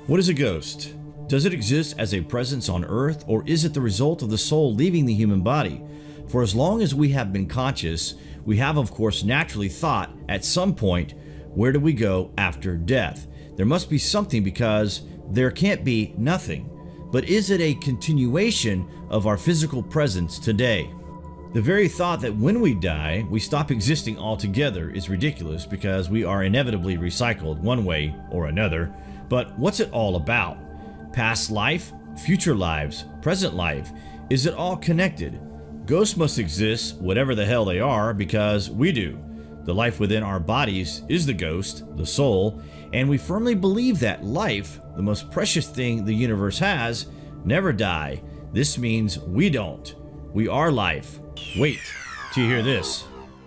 What is a ghost? Does it exist as a presence on earth, or is it the result of the soul leaving the human body? For as long as we have been conscious, we have of course naturally thought at some point, where do we go after death? There must be something because there can't be nothing. But is it a continuation of our physical presence today? The very thought that when we die, we stop existing altogether is ridiculous because we are inevitably recycled one way or another. But what's it all about? Past life, future lives, present life, is it all connected? Ghosts must exist, whatever the hell they are, because we do. The life within our bodies is the ghost, the soul, and we firmly believe that life, the most precious thing the universe has, never die. This means we don't. We are life. Wait till you hear this.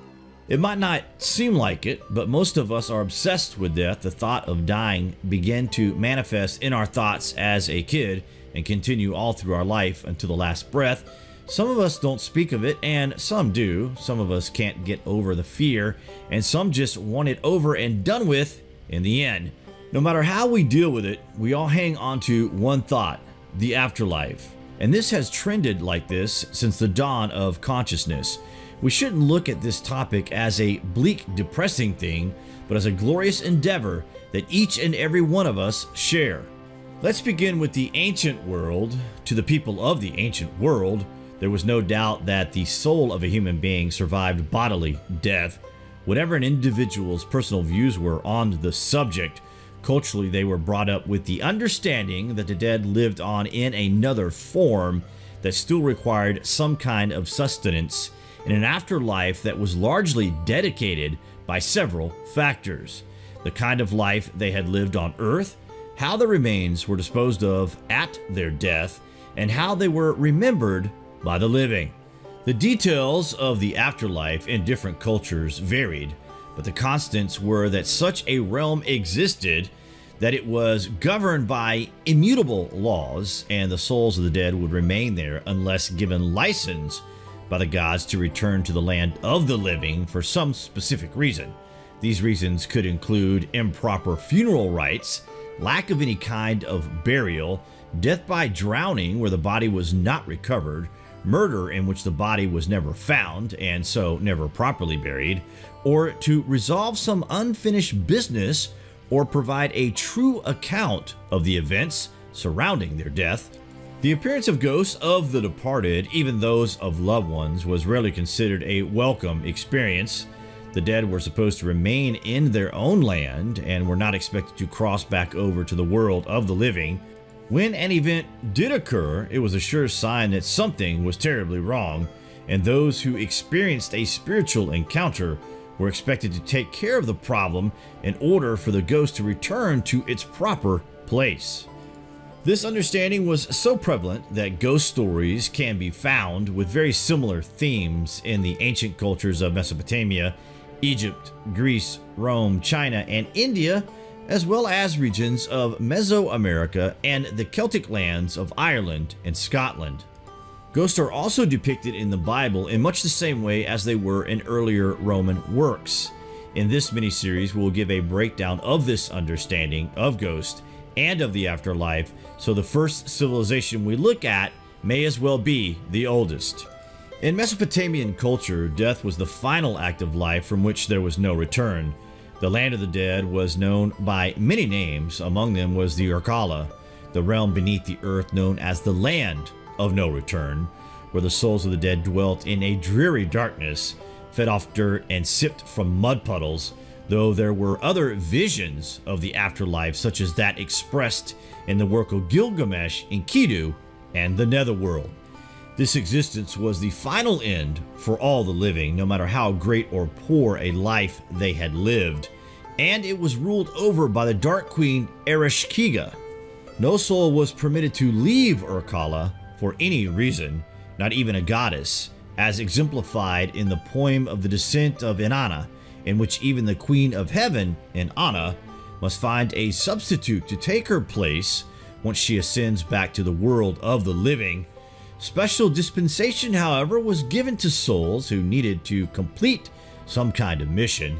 It might not seem like it, but most of us are obsessed with death. The thought of dying began to manifest in our thoughts as a kid and continue all through our life until the last breath. Some of us don't speak of it, and some do. Some of us can't get over the fear, and some just want it over and done with in the end. No matter how we deal with it, we all hang on to one thought: the afterlife. And this has trended like this since the dawn of consciousness. We shouldn't look at this topic as a bleak, depressing thing, but as a glorious endeavor that each and every one of us share. Let's begin with the ancient world. To the people of the ancient world, there was no doubt that the soul of a human being survived bodily death. Whatever an individual's personal views were on the subject, culturally they were brought up with the understanding that the dead lived on in another form that still required some kind of sustenance in an afterlife that was largely dedicated by several factors: the kind of life they had lived on earth, how the remains were disposed of at their death, and how they were remembered by the living. The details of the afterlife in different cultures varied, but the constants were that such a realm existed, that it was governed by immutable laws, and the souls of the dead would remain there unless given license by the gods to return to the land of the living for some specific reason. These reasons could include improper funeral rites, lack of any kind of burial, death by drowning where the body was not recovered, murder in which the body was never found and so never properly buried, or to resolve some unfinished business or provide a true account of the events surrounding their death. The appearance of ghosts of the departed, even those of loved ones, was rarely considered a welcome experience. The dead were supposed to remain in their own land and were not expected to cross back over to the world of the living. When an event did occur, it was a sure sign that something was terribly wrong, and those who experienced a spiritual encounter were expected to take care of the problem in order for the ghost to return to its proper place. This understanding was so prevalent that ghost stories can be found with very similar themes in the ancient cultures of Mesopotamia, Egypt, Greece, Rome, China, and India, as well as regions of Mesoamerica and the Celtic lands of Ireland and Scotland. Ghosts are also depicted in the Bible in much the same way as they were in earlier Roman works. In this mini-series, we'll give a breakdown of this understanding of ghosts and of the afterlife, so the first civilization we look at may as well be the oldest. In Mesopotamian culture, death was the final act of life from which there was no return. The land of the dead was known by many names. Among them was the Urkala, the realm beneath the earth known as the land of no return, where the souls of the dead dwelt in a dreary darkness, fed off dirt and sipped from mud puddles, though there were other visions of the afterlife, such as that expressed in the work of Gilgamesh, Enkidu, and the Netherworld. This existence was the final end for all the living, no matter how great or poor a life they had lived, and it was ruled over by the Dark Queen Ereshkigal. No soul was permitted to leave Urkala for any reason, not even a goddess, as exemplified in the poem of the Descent of Inanna, in which even the Queen of Heaven, Inanna, must find a substitute to take her place once she ascends back to the world of the living. Special dispensation, however, was given to souls who needed to complete some kind of mission.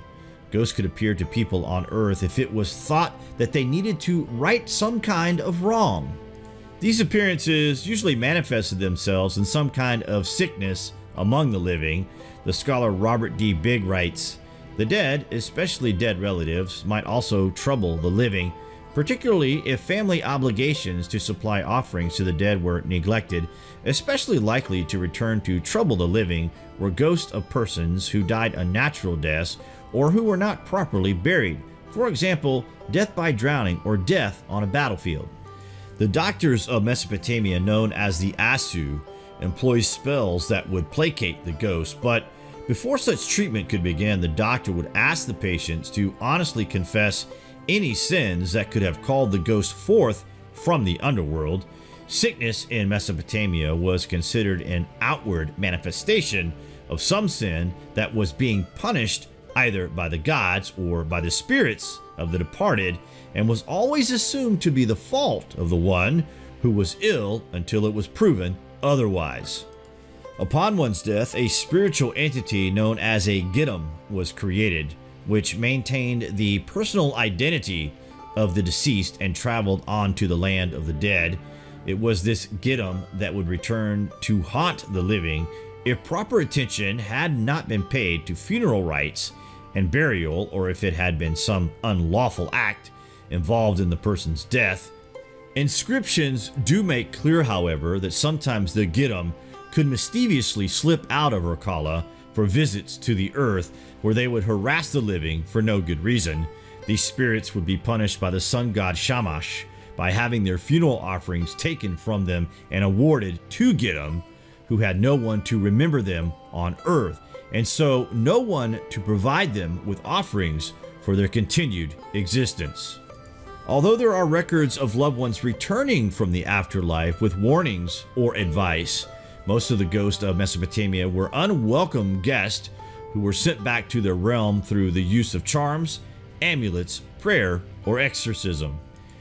Ghosts could appear to people on Earth if it was thought that they needed to right some kind of wrong. These appearances usually manifested themselves in some kind of sickness among the living. The scholar Robert D. Bigg writes, "The dead, especially dead relatives, might also trouble the living, particularly if family obligations to supply offerings to the dead were neglected. Especially likely to return to trouble the living were ghosts of persons who died unnatural deaths or who were not properly buried. For example, death by drowning or death on a battlefield." The doctors of Mesopotamia, known as the Asu, employed spells that would placate the ghost, but before such treatment could begin, the doctor would ask the patients to honestly confess any sins that could have called the ghost forth from the underworld. Sickness in Mesopotamia was considered an outward manifestation of some sin that was being punished either by the gods or by the spirits of the departed, and was always assumed to be the fault of the one who was ill until it was proven otherwise. Upon one's death, a spiritual entity known as a Gidam was created, which maintained the personal identity of the deceased and traveled on to the land of the dead. It was this Gidam that would return to haunt the living if proper attention had not been paid to funeral rites and burial, or if it had been some unlawful act involved in the person's death. Inscriptions do make clear, however, that sometimes the Gidam could mischievously slip out of Urkala for visits to the earth, where they would harass the living for no good reason. These spirits would be punished by the sun god Shamash by having their funeral offerings taken from them and awarded to Gidam, who had no one to remember them on earth, and so no one to provide them with offerings for their continued existence. Although there are records of loved ones returning from the afterlife with warnings or advice, most of the ghosts of Mesopotamia were unwelcome guests who were sent back to their realm through the use of charms, amulets, prayer, or exorcism.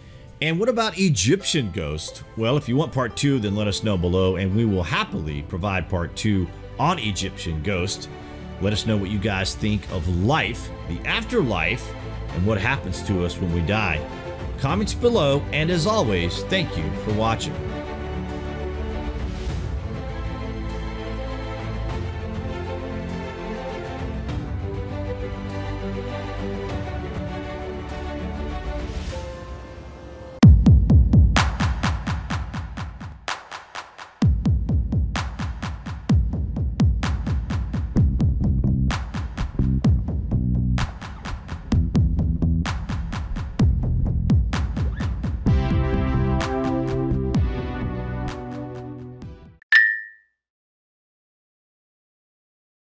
And what about Egyptian ghosts? Well, if you want part 2, then let us know below, and we will happily provide part 2 on Egyptian ghosts. Let us know what you guys think of life, the afterlife, and what happens to us when we die. Comments below, and as always, thank you for watching.